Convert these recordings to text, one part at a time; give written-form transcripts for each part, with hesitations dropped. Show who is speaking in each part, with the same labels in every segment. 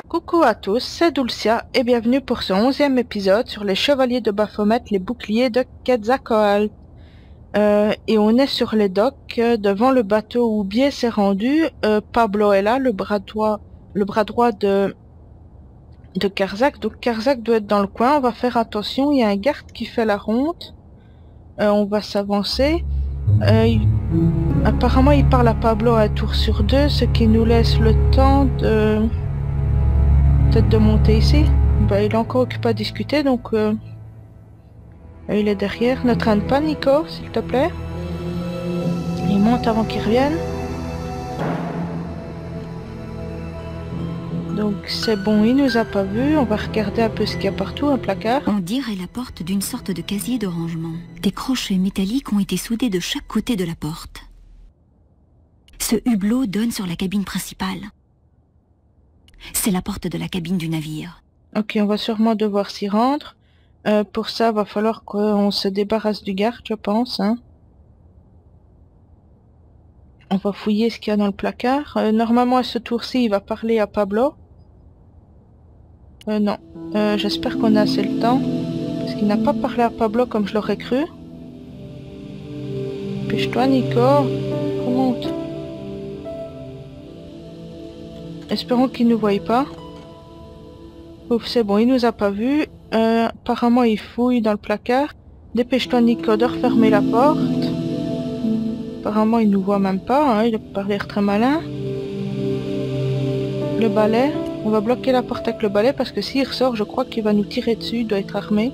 Speaker 1: Coucou à tous, c'est Dulcia et bienvenue pour ce 11e épisode sur les chevaliers de Baphomet, les boucliers de Quetzalcoatl. Et on est sur les docks devant le bateau où Biais s'est rendu. Pablo est là, le bras droit de Karzak. Donc Karzak doit être dans le coin, on va faire attention, il y a un garde qui fait la ronde. On va s'avancer. Apparemment il parle à Pablo à un tour sur deux, ce qui nous laisse le temps de... peut-être de monter ici. Bah, il est encore occupé à discuter, donc il est derrière. Ne traîne pas, Nico, s'il te plaît. Il monte avant qu'il revienne. Donc c'est bon, il nous a pas vu. On va regarder un peu ce qu'il y a partout, un placard.
Speaker 2: On dirait la porte d'une sorte de casier de rangement. Des crochets métalliques ont été soudés de chaque côté de la porte. Ce hublot donne sur la cabine principale. C'est la porte de la cabine du navire.
Speaker 1: Ok, on va sûrement devoir s'y rendre. Pour ça, va falloir qu'on se débarrasse du garde, je pense. Hein. On va fouiller ce qu'il y a dans le placard. Normalement, à ce tour-ci, il va parler à Pablo. Non. J'espère qu'on a assez le temps. Parce qu'il n'a pas parlé à Pablo comme je l'aurais cru. Pêche-toi, Nico. Remonte. Espérons qu'il ne nous voie pas. Ouf, c'est bon, il nous a pas vu. Apparemment, il fouille dans le placard. Dépêche-toi, Nico, de refermer la porte. Apparemment, il nous voit même pas. Hein, il a pas l'air très malin. Le balai. On va bloquer la porte avec le balai parce que s'il ressort, je crois qu'il va nous tirer dessus. Il doit être armé.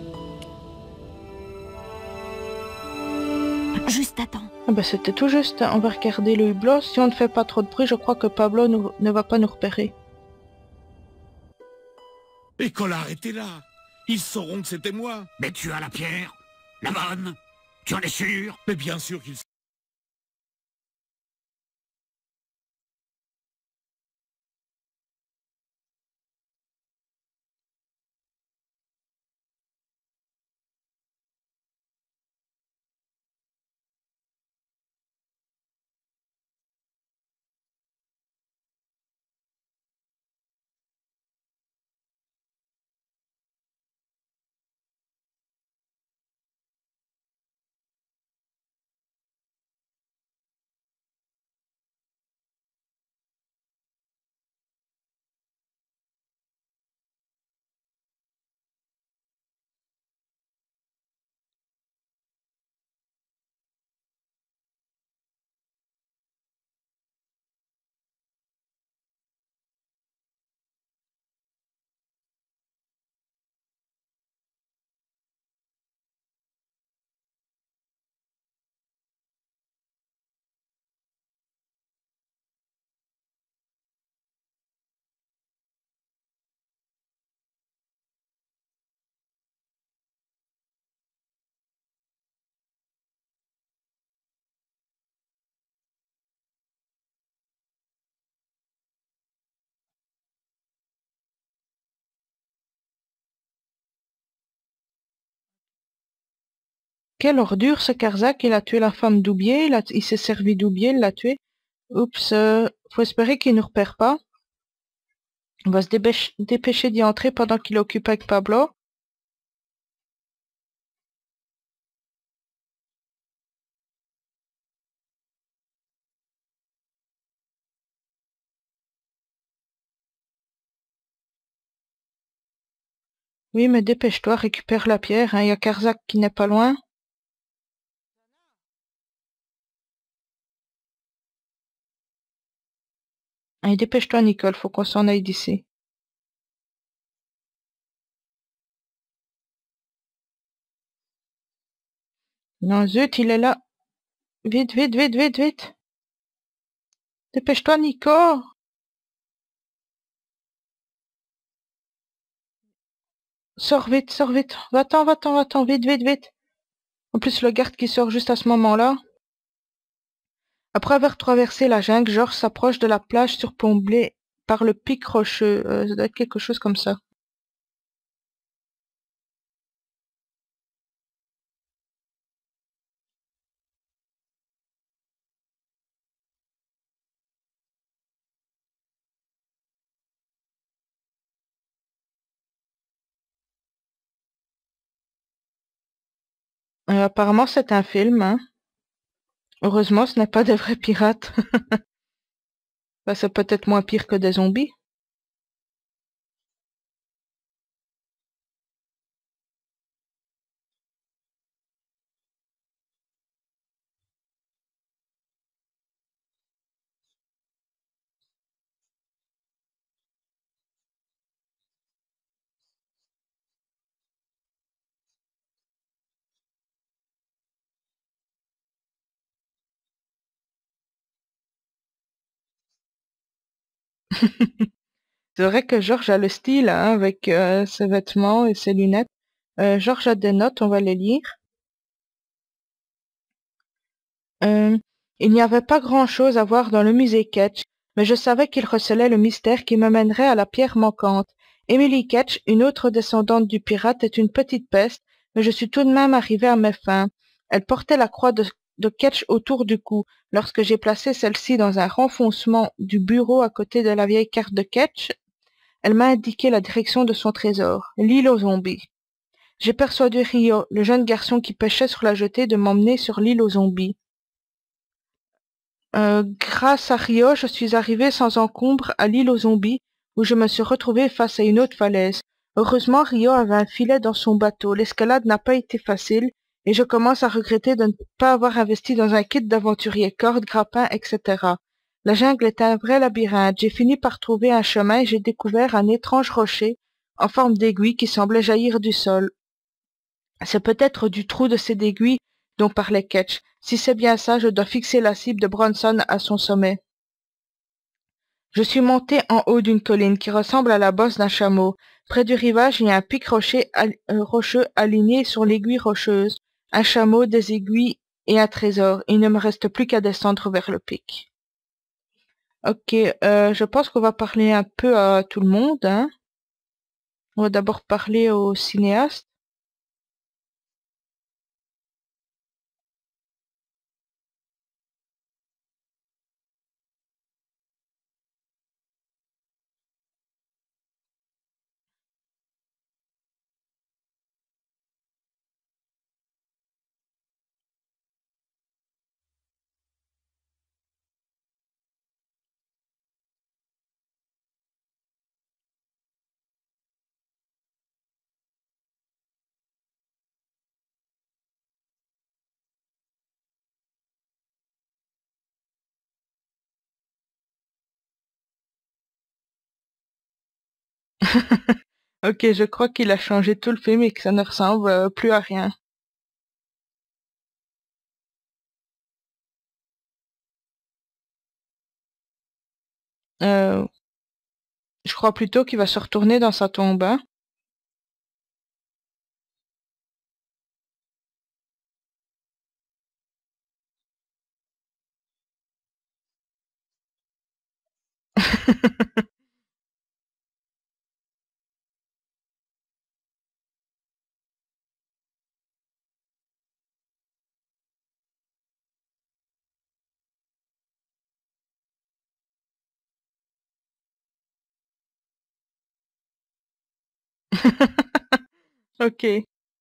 Speaker 2: Juste à temps.
Speaker 1: Ah bah, c'était tout juste. On va regarder le hublot. Si on ne fait pas trop de bruit, je crois que Pablo ne va pas nous repérer.
Speaker 3: Et Collard était là. Ils sauront que c'était moi.
Speaker 4: Mais tu as la pierre? La bonne? Tu en es sûr?
Speaker 3: Mais bien sûr qu'ils...
Speaker 1: Quelle ordure ce Karzak, il a tué la femme d'Oubier, il s'est servi d'Oubier, il l'a tué. Oups, faut espérer qu'il ne nous repère pas. On va se dépêcher d'y entrer pendant qu'il est occupé avec Pablo. Oui, mais dépêche-toi, récupère la pierre, hein, il y a Karzak qui n'est pas loin. Allez, dépêche-toi, Nicole, faut qu'on s'en aille d'ici. Non, zut, il est là. Vite, vite, vite, vite, vite. Dépêche-toi, Nico. Sors vite, sors vite. Va-t'en, va-t'en, va-t'en, vite, vite, vite. En plus, le garde qui sort juste à ce moment-là. Après avoir traversé la jungle, Georges s'approche de la plage surplombée par le pic rocheux. Ça doit être quelque chose comme ça. Apparemment, c'est un film, hein. Heureusement, ce n'est pas des vrais pirates. Bah, c'est peut-être moins pire que des zombies. C'est vrai que Georges a le style, hein, avec ses vêtements et ses lunettes. Georges a des notes, on va les lire. Euh, il n'y avait pas grand-chose à voir dans le musée Ketch, mais je savais qu'il recelait le mystère qui me mènerait à la pierre manquante. Emily Ketch, une autre descendante du pirate, est une petite peste, mais je suis tout de même arrivé à mes fins. Elle portait la croix de Ketch autour du cou. Lorsque j'ai placé celle-ci dans un renfoncement du bureau à côté de la vieille carte de Ketch, elle m'a indiqué la direction de son trésor, l'île aux zombies. J'ai persuadé Rio, le jeune garçon qui pêchait sur la jetée, de m'emmener sur l'île aux zombies. Grâce à Rio, je suis arrivé sans encombre à l'île aux zombies, où je me suis retrouvé face à une haute falaise. Heureusement, Rio avait un filet dans son bateau. L'escalade n'a pas été facile, et je commence à regretter de ne pas avoir investi dans un kit d'aventurier, cordes, grappins, etc. La jungle est un vrai labyrinthe. J'ai fini par trouver un chemin et j'ai découvert un étrange rocher en forme d'aiguille qui semblait jaillir du sol. C'est peut-être du trou de cette aiguille dont parlait Ketch. Si c'est bien ça, je dois fixer la cible de Bronson à son sommet. Je suis monté en haut d'une colline qui ressemble à la bosse d'un chameau. Près du rivage, il y a un pic rocheux aligné sur l'aiguille rocheuse. Un chameau, des aiguilles et un trésor. Il ne me reste plus qu'à descendre vers le pic. Ok, je pense qu'on va parler un peu à tout le monde, hein. On va d'abord parler au cinéaste. Ok, je crois qu'il a changé tout le film et que ça ne ressemble plus à rien. Euh, je crois plutôt qu'il va se retourner dans sa tombe, hein. Ok.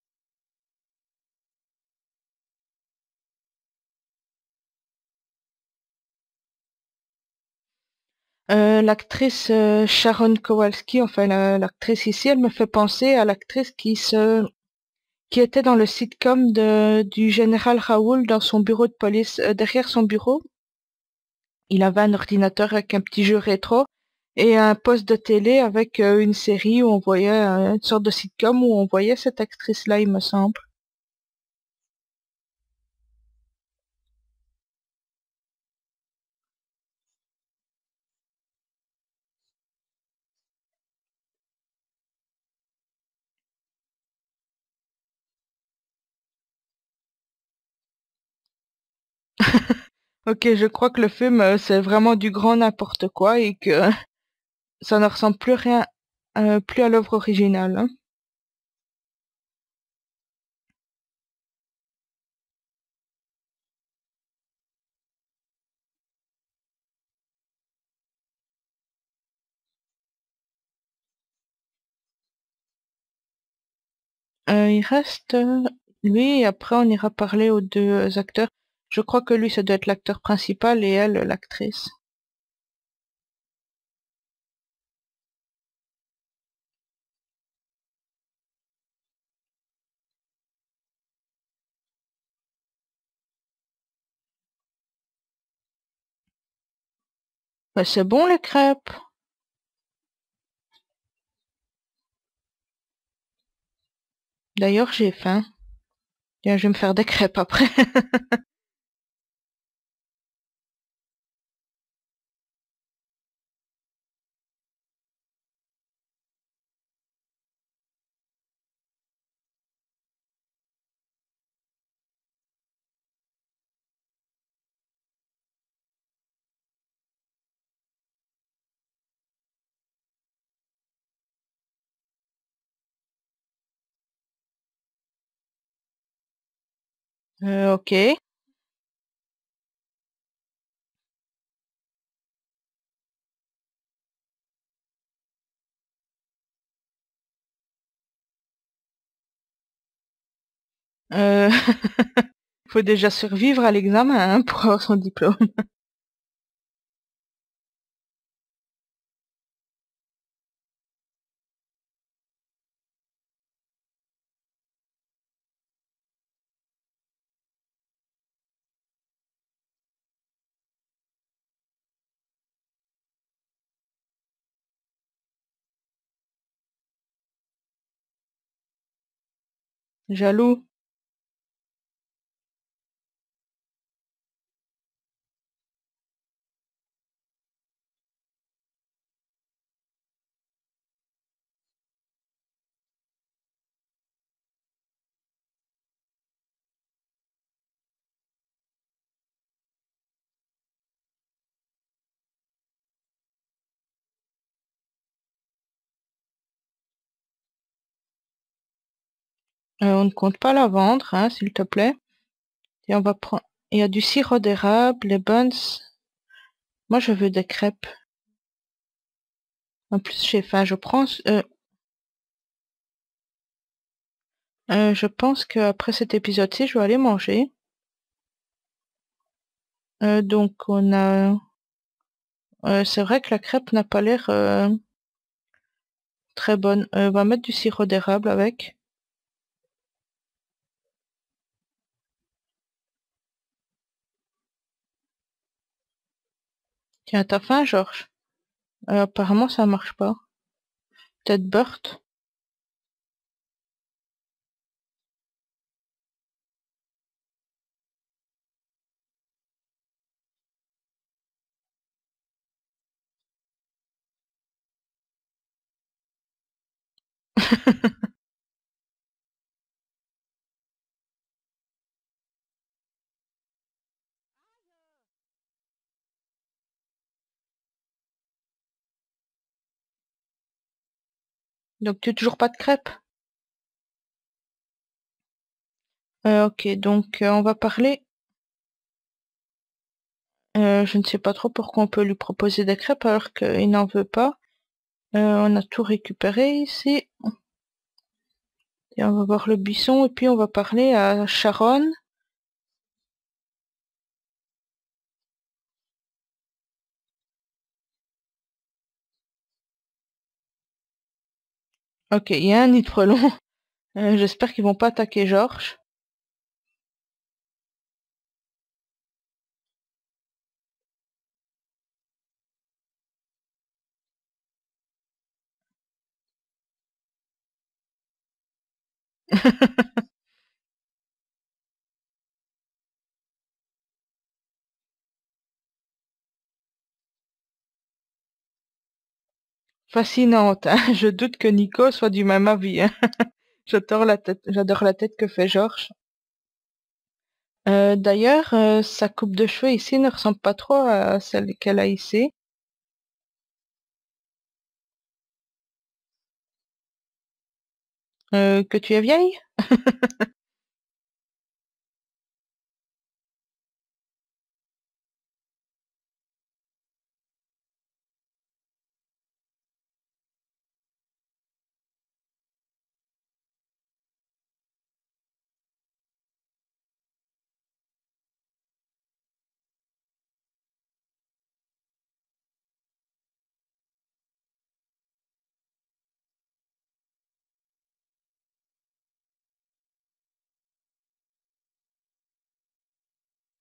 Speaker 1: L'actrice Sharon Kowalski, enfin l'actrice ici, elle me fait penser à l'actrice qui était dans le sitcom du général Raoul dans son bureau de police. Derrière son bureau, il avait un ordinateur avec un petit jeu rétro et un poste de télé avec une série où on voyait une sorte de sitcom où on voyait cette actrice-là, il me semble. Ok, je crois que le film, c'est vraiment du grand n'importe quoi et que ça ne ressemble plus rien, plus à l'œuvre originale, hein. Il reste lui, et après on ira parler aux deux acteurs. Je crois que lui, ça doit être l'acteur principal et elle, l'actrice. Bah, c'est bon les crêpes. D'ailleurs, j'ai faim. Tiens, je vais me faire des crêpes après. Ok. Euh... Faut déjà survivre à l'examen hein, pour avoir son diplôme. Jaloux. On ne compte pas la vendre, hein, s'il te plaît. Et on va prendre. Il y a du sirop d'érable, les buns. Moi, je veux des crêpes. En plus, j'ai faim. Je pense qu'après cet épisode-ci, je vais aller manger. Donc, on a. C'est vrai que la crêpe n'a pas l'air très bonne. On va mettre du sirop d'érable avec. Tiens, t'as faim, Georges? Apparemment, ça marche pas. Peut-être Burt. Donc, tu as toujours pas de crêpes? Ok, donc on va parler. Je ne sais pas trop pourquoi on peut lui proposer des crêpes alors qu'il n'en veut pas. On a tout récupéré ici. Et on va voir le buisson et puis on va parler à Sharon. Ok, il y a un nid de frelon. J'espère qu'ils vont pas attaquer Georges. Fascinante, hein. Je doute que Nico soit du même avis, hein. J'adore la tête que fait Georges. D'ailleurs, sa coupe de cheveux ici ne ressemble pas trop à celle qu'elle a ici. Que tu es vieille?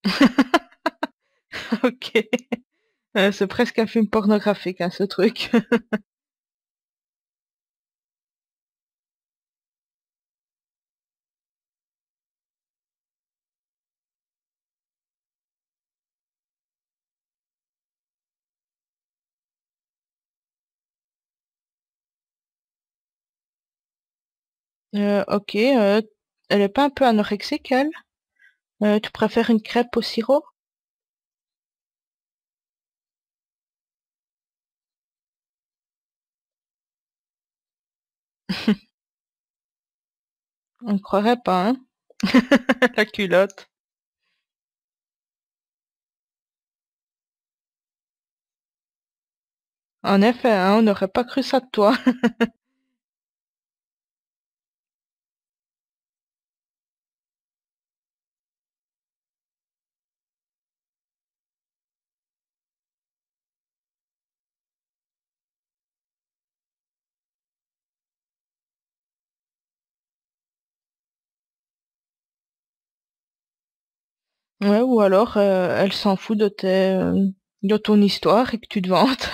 Speaker 1: Ok. C'est presque un film pornographique, hein, ce truc. Ok. Elle est pas un peu anorexique, elle? Tu préfères une crêpe au sirop? On ne croirait pas, hein? La culotte. En effet, hein, on n'aurait pas cru ça de toi. Ouais, ou alors elle s'en fout de ton histoire et que tu te vantes.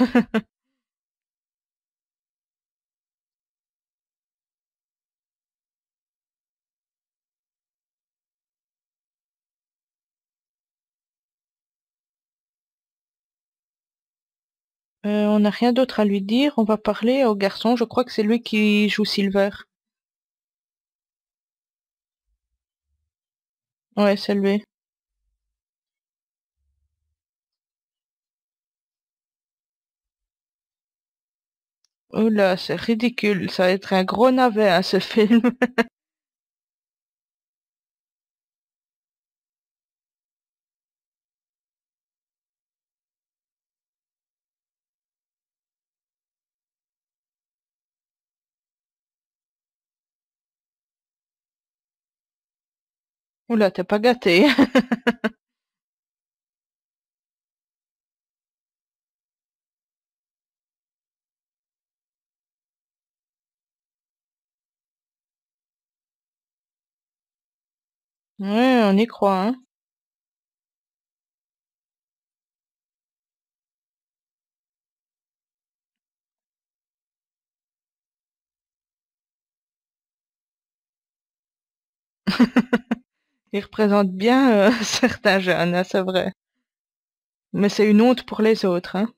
Speaker 1: On n'a rien d'autre à lui dire. On va parler au garçon. Je crois que c'est lui qui joue Silver. Ouais, c'est lui. Oula, c'est ridicule. Ça va être un gros navet, hein, ce film. Oula, t'es pas gâté. Ouais, on y croit, hein. Il représente bien certains jeunes, hein, c'est vrai. Mais c'est une honte pour les autres, hein.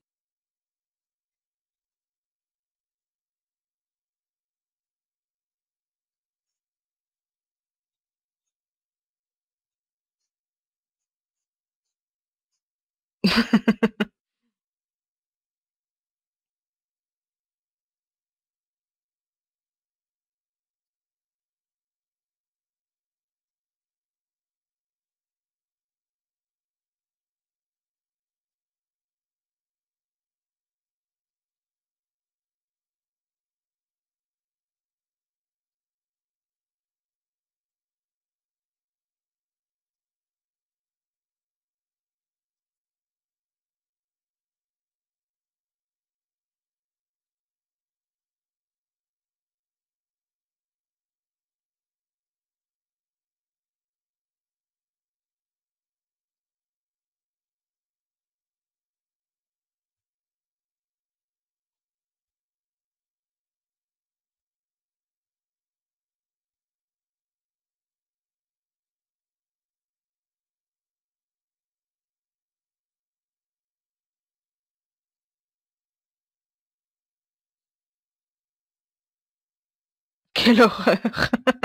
Speaker 1: Quelle horreur.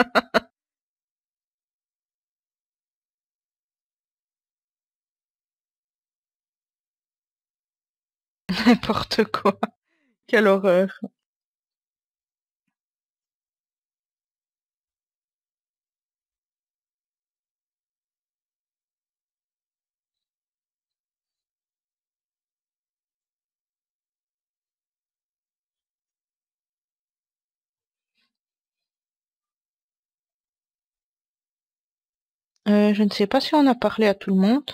Speaker 1: N'importe quoi. Quelle horreur. Je ne sais pas si on a parlé à tout le monde.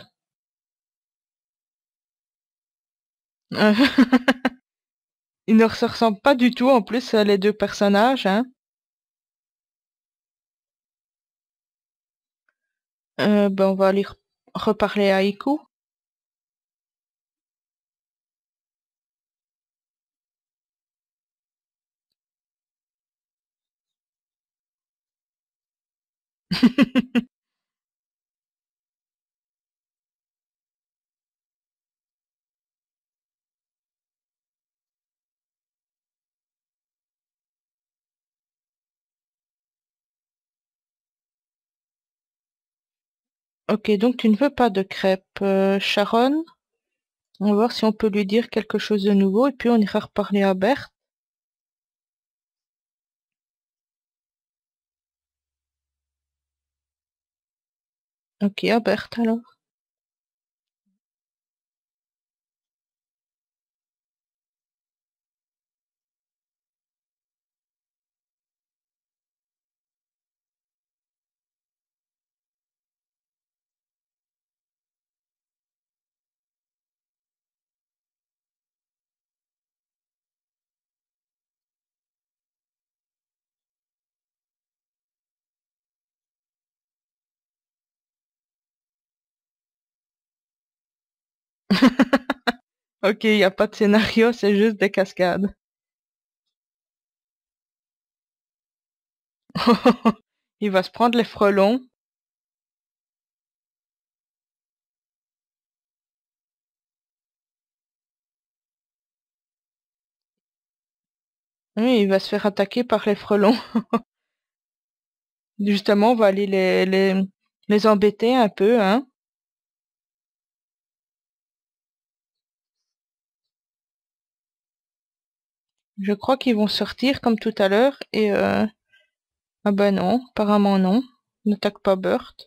Speaker 1: Euh, Ils ne se ressemblent pas du tout, en plus, les deux personnages, hein. Ben, on va lire. reparler à Iku. Ok, donc tu ne veux pas de crêpes, Sharon. On va voir si on peut lui dire quelque chose de nouveau et puis on ira reparler à Berthe. Ok, à Berthe alors. Ok, il n'y a pas de scénario, c'est juste des cascades. Il va se prendre les frelons. Oui, il va se faire attaquer par les frelons. Justement, on va aller les embêter un peu, hein. Je crois qu'ils vont sortir comme tout à l'heure et ah ben non, apparemment non. N'attaque pas Burt.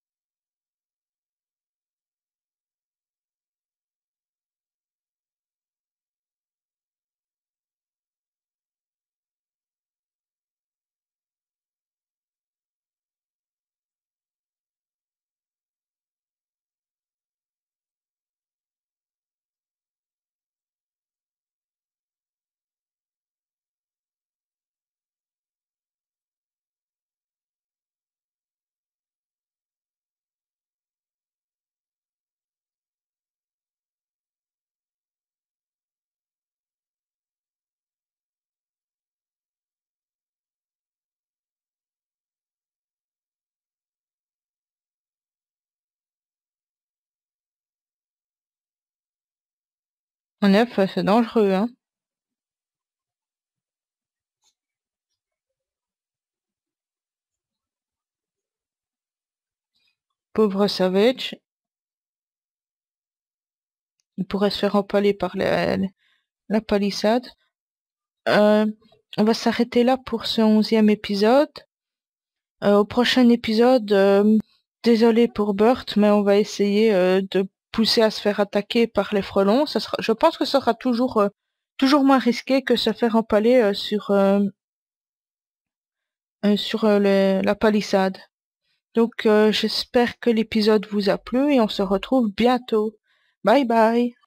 Speaker 1: En effet, c'est dangereux, hein. Pauvre Savage. Il pourrait se faire empaler par la palissade. Euh, on va s'arrêter là pour ce 11e épisode. Au prochain épisode, désolé pour Burt, mais on va essayer de pousser à se faire attaquer par les frelons. Je pense que ce sera toujours moins risqué que se faire empaler sur la palissade. Donc j'espère que l'épisode vous a plu et on se retrouve bientôt. Bye bye.